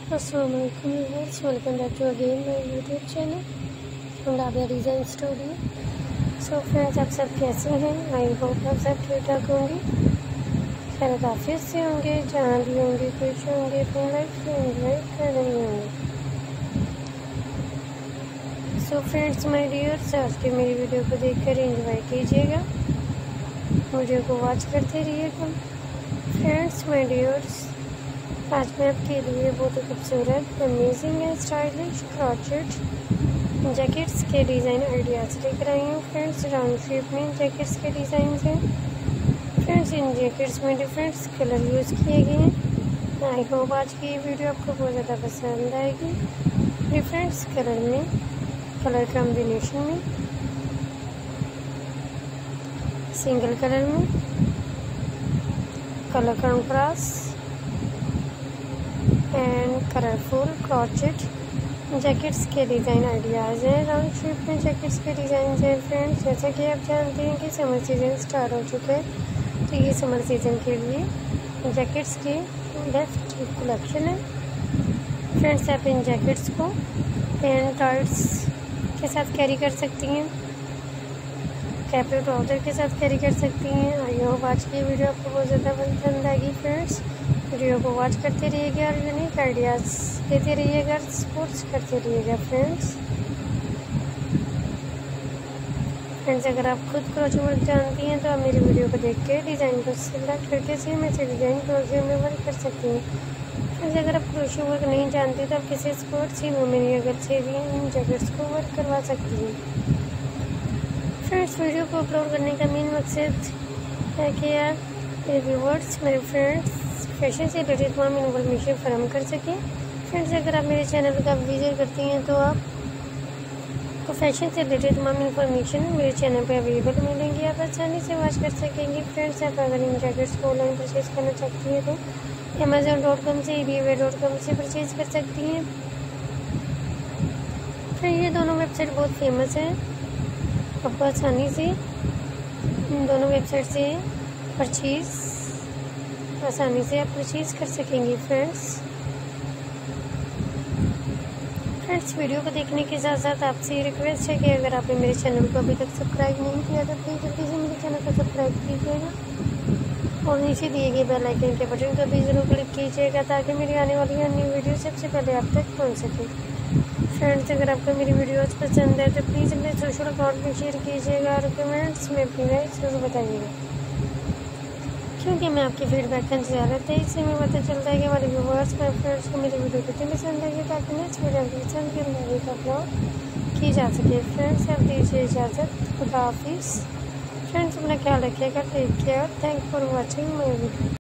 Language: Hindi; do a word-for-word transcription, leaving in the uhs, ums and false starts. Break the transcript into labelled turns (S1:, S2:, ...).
S1: Assalamu alaikum viewers, welcome back to again my YouTube channel from Rabia Design Studio. So friends, आप सब कैसे हैं? आई होप आप सब ठीक ठाक होंगे, खैर ऑफिस से होंगे, जहाँ भी होंगे खुश होंगे, अपनी लाइफ में एंजॉय कर रहे होंगे। सो फ्रेंड्स माय डियर्स, आज के मेरी वीडियो को देखकर एंजॉय कीजिएगा, वीडियो को वॉच करते रहिएगा। फ्रेंड्स माय डियर्स, आज मैं आपके लिए बहुत ही खूबसूरत, amazing and stylish crochet jackets के डिज़ाइन आइडियाज़ लेकर आई हूँ। फ्रेंड्स, राउंड शेप में जैकेट्स के डिज़ाइन हैं। फ्रेंड्स, इन जैकेट्स में डिफरेंट कलर यूज़ किए गए हैं। आई होप आज की ये वीडियो आपको बहुत ज़्यादा पसंद आएगी। डिफरेंट कलर में, कलर कॉम्बिनेशन में, सिंगल कलर में, colour contrast and colourful crochet jackets के डिज़ाइन आइडियाज़ हैं। राउंड शेप में जैकेट्स के डिज़ाइन हैं। फ्रेंड्स, जैसा कि आप जानते हैं कि समर सीज़न स्टार्ट हो चुका है, तो ये समर सीज़न के लिए जैकेट्स की बेस्ट कलेक्शन है। फ्रेंड्स, आप इन जैकेट्स को पैंट टाइट्स के साथ कैरी कर सकती हैं, कैपरी ट्राउज़र के साथ कैरी कर सकती हैं। आई होप आज की वीडियो आपको बहुत ज़्यादा पसंद आएगी। फ्रेंड्स, वीडियो को वॉच करते रहिएगा और यूनिक आइडियाज़ देते रहिएगा, सपोर्ट्स करते रहिएगा। फ्रेंड्स फ्रेंड्स अगर आप खुद क्रोशे वर्क जानती हैं तो आप मेरी वीडियो को देख के डिज़ाइन को सिलेक्ट करके सेम ऐसे डिज़ाइन क्रोशे में वर्क कर सकती हैं। फ्रेंड्स, अगर आप क्रोशे वर्क नहीं जानती तो आप किसी स्पोर्ट्स ही में मेरी अगर से भी इन जैकेट्स को वर्क करवा सकती हैं। फ्रेंड्स, वीडियो को अपलोड करने का मेन मकसद है कि यार मेरे व्यूवर्स, मेरे फ्रेंड्स फैशन से रिलेटेड तमाम इन्फॉर्मेशन फराहम कर सकें। फ्रेंड्स, अगर आप मेरे चैनल का विजिट करती हैं तो आप को फैशन से रिलेटेड तमाम इन्फॉर्मेशन मेरे चैनल पर अवेलेबल मिलेंगी, आप आसानी से वॉच कर सकेंगे। फ्रेंड्स, आप अगर इन जैकेट्स को ऑनलाइन परचेज करना चाहती हैं तो अमेजोन डॉट कॉम से, ईबे डॉट कॉम से परचेज कर सकती हैं। फिर ये दोनों वेबसाइट बहुत फेमस हैं, आपको आसानी से इन दोनों वेबसाइट से परचेज आसानी से आप परचेज कर सकेंगे। फ्रेंड्स फ्रेंड्स वीडियो को देखने के साथ साथ आपसे रिक्वेस्ट है कि अगर आपने मेरे चैनल को अभी तक सब्सक्राइब नहीं किया तो प्लीज़ जल्दी से मेरे चैनल को सब्सक्राइब कीजिएगा और नीचे दिए गए बेल आइकन के बटन को भी ज़रूर क्लिक कीजिएगा ताकि मेरी आने वाली अन्य वीडियो सबसे पहले आप तक पहुँच सके। फ्रेंड्स, अगर आपको मेरी वीडियोज़ पसंद है तो प्लीज़ अपने सोशल अकाउंट में शेयर कीजिएगा और कमेंट्स में अपनी राय ज़रूर बताइएगा, क्योंकि मैं आपकी फीडबैक का इंतजार रहता है। इससे हमें पता चलता है कि हमारे व्यूवर्स और फ्रेंड्स को मेरी वीडियो कितनी पसंद आई, ताकि नेक्स्ट वीडियो की पसंद के मुताबिक अपलोड की जा सके। फ्रेंड्स, आप दीजिए इजाज़त, खुदा हाफिज़। फ्रेंड्स, अपना ख्याल रखिएगा, take care, thank for watching my video.